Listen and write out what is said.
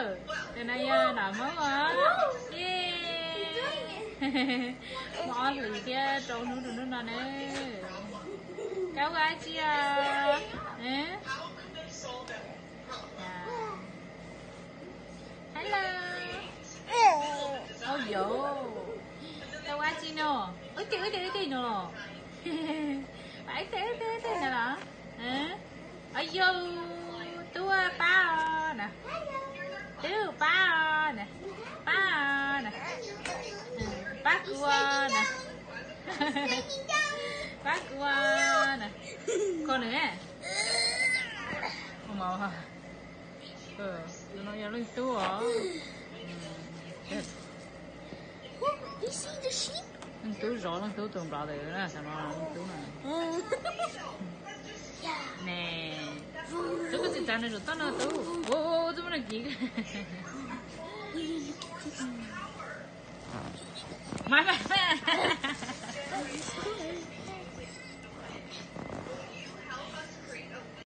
Từ nay nở món ngon. Mỏ gì kia trâu nước nó nè. Cháu gái chi à? Nè. Hello. Oh yo. Cháu gái chi nè. Ôi đi nè. Phải thế nè đó. Hả? Ôi yo. Tua ba nè. Tua ba nè. Ba nè. Bác qua nè. Bác qua nè. Con nữa không màu hả? Nó giờ lên tú hả? You see the sheep? Lên tú rõ lên tú tường rõ được đó, sao nó lên tú này. Nè. Tú có gì chán rồi tao nó tú. Ô, tú nó gì? Mày